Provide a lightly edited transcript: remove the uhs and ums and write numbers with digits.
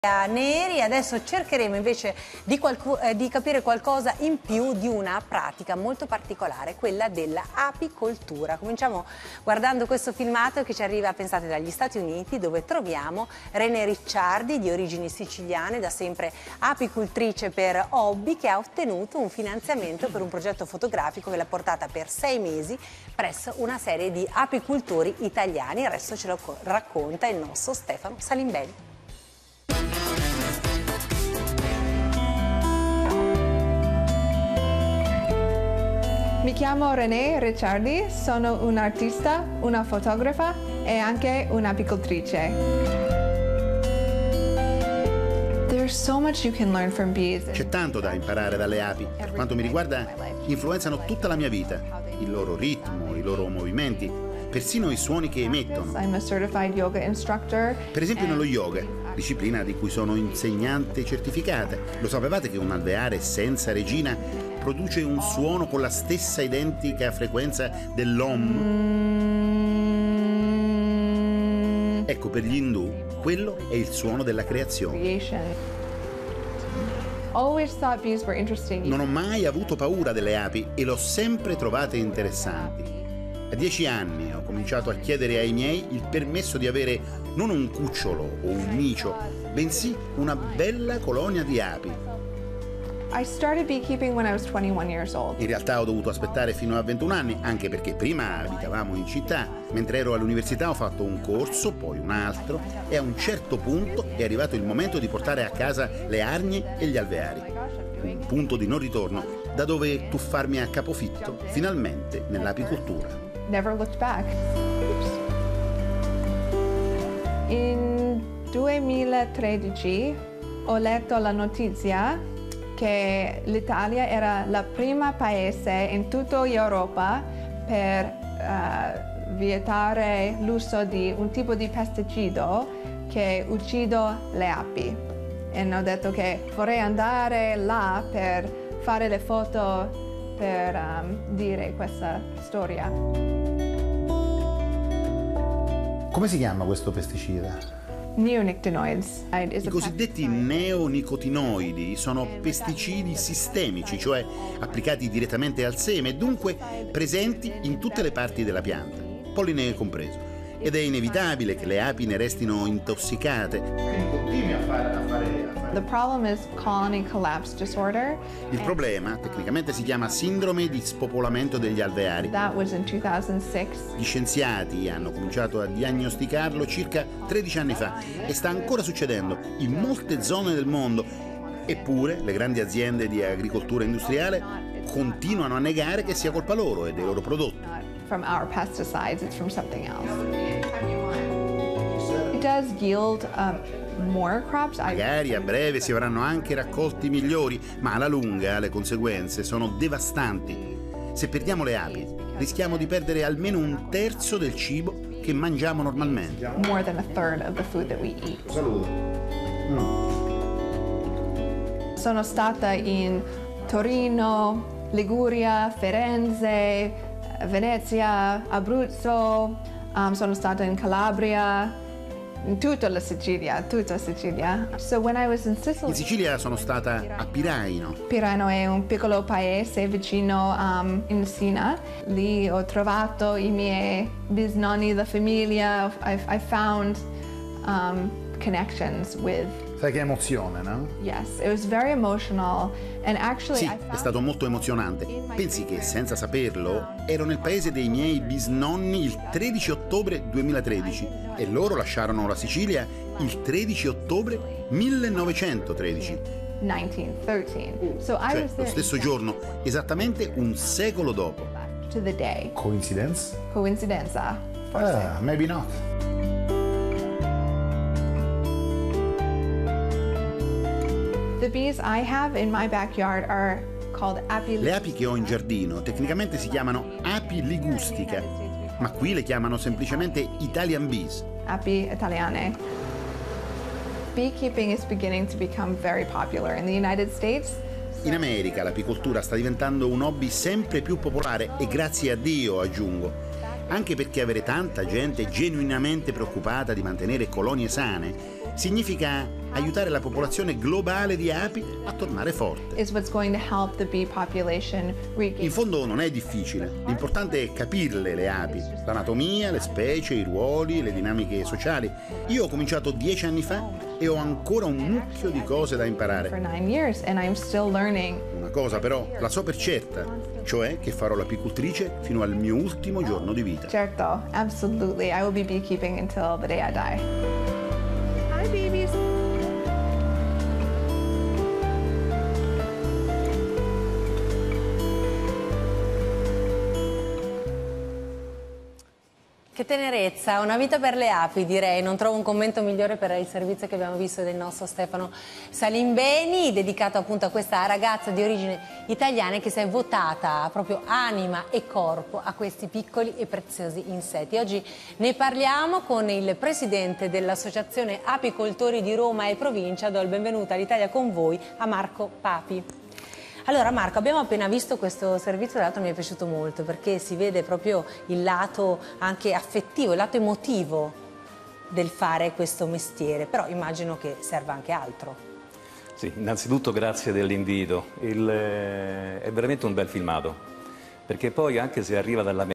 Neri. Adesso cercheremo invece di capire qualcosa in più di una pratica molto particolare, quella dell'apicoltura. Cominciamo guardando questo filmato che ci arriva, pensate, dagli Stati Uniti, dove troviamo René Ricciardi, di origini siciliane, da sempre apicoltrice per hobby, che ha ottenuto un finanziamento per un progetto fotografico che l'ha portata per 6 mesi presso una serie di apicoltori italiani. Il resto ce lo racconta il nostro Stefano Salimbelli. Mi chiamo René Ricciardi, sono un'artista, una fotografa e anche un'apicoltrice. C'è tanto da imparare dalle api. Per quanto mi riguarda, influenzano tutta la mia vita, il loro ritmo, i loro movimenti, persino i suoni che emettono. Per esempio nello yoga, disciplina di cui sono insegnante certificata. Lo sapevate che un alveare senza regina produce un suono con la stessa identica frequenza dell'Om? Ecco, per gli indù, quello è il suono della creazione. Non ho mai avuto paura delle api e l'ho sempre trovate interessanti. A 10 anni ho cominciato a chiedere ai miei il permesso di avere non un cucciolo o un micio, bensì una bella colonia di api. In realtà ho dovuto aspettare fino a 21 anni, anche perché prima abitavamo in città. Mentre ero all'università ho fatto un corso, poi un altro, e a un certo punto è arrivato il momento di portare a casa le arnie e gli alveari. Un punto di non ritorno, da dove tuffarmi a capofitto, finalmente, nell'apicoltura. Never looked back. In 2013 ho letto la notizia che l'Italia era la prima paese in tutta Europa per vietare l'uso di un tipo di pesticido che uccide le api. E ho detto che vorrei andare là per fare le foto per dire questa storia. Come si chiama questo pesticida? Neonicotinoids. I cosiddetti neonicotinoidi sono pesticidi sistemici, cioè applicati direttamente al seme e dunque presenti in tutte le parti della pianta, polline compreso. Ed è inevitabile che le api ne restino intossicate. Continui a fare. The problem is colony collapse disorder. Il problema tecnicamente si chiama sindrome di spopolamento degli alveari. That was in 2006. Gli scienziati hanno cominciato a diagnosticarlo circa 13 anni fa e sta ancora succedendo in molte zone del mondo. Eppure le grandi aziende di agricoltura industriale continuano a negare che sia colpa loro e dei loro prodotti. From our pesticides, it's from something else. It does yield more crops. Magari a breve si avranno anche raccolti migliori, ma alla lunga le conseguenze sono devastanti. Se perdiamo le api, rischiamo di perdere almeno un terzo del cibo che mangiamo normalmente. More than a third of the food that we eat. Saluto. Sono stata in Torino, Liguria, Firenze, Venezia, Abruzzo, sono stata in Calabria, in tutta Sicilia. So when I was in Sicily, in Sicilia sono stata a Piraino. Piraino è un piccolo paese vicino in Messina. Lì ho trovato i miei bisnonni, la famiglia. I found connections with. Sai che emozione, no? Yes, it was very emotional. And actually, sì, è stato molto emozionante. Pensi che, senza saperlo, ero nel paese dei miei bisnonni il 13 ottobre 2013 e loro lasciarono la Sicilia il 13 ottobre 1913. 1913. So cioè, lo stesso giorno, esattamente un secolo dopo. To the day. Coincidence? Coincidenza. Maybe not. The bees I have in my backyard are called api. Le api che ho in giardino tecnicamente si chiamano api ligustica, ma qui le chiamano semplicemente Italian bees. Api italiane. Beekeeping is beginning to become very popular in the United States. In America l'apicoltura sta diventando un hobby sempre più popolare e grazie a Dio, aggiungo. anche perché avere tanta gente genuinamente preoccupata di mantenere colonie sane significa aiutare la popolazione globale di api a tornare forte. Is what's going to help the bee population regain. In fondo non è difficile, l'importante è capirle le api, l'anatomia, le specie, i ruoli, le dinamiche sociali. Io ho cominciato 10 anni fa e ho ancora un mucchio di cose da For imparare. 9 years and I'm still learning. Una cosa però la so per certa, cioè che farò l'apicoltrice fino al mio ultimo giorno di vita. Certo, absolutely. I will be beekeeping until the day I die. Hi, babies. Che tenerezza, una vita per le api, direi. Non trovo un commento migliore per il servizio che abbiamo visto del nostro Stefano Salimbeni, dedicato appunto a questa ragazza di origine italiana che si è votata proprio anima e corpo a questi piccoli e preziosi insetti. Oggi ne parliamo con il presidente dell'Associazione Apicoltori di Roma e provincia. Do il benvenuto all'Italia con voi a Marco Papi. Allora Marco, abbiamo appena visto questo servizio, tra l'altro mi è piaciuto molto perché si vede proprio il lato anche affettivo, il lato emotivo del fare questo mestiere, però immagino che serva anche altro. Sì, innanzitutto grazie dell'invito, è veramente un bel filmato, perché poi anche se arriva dalla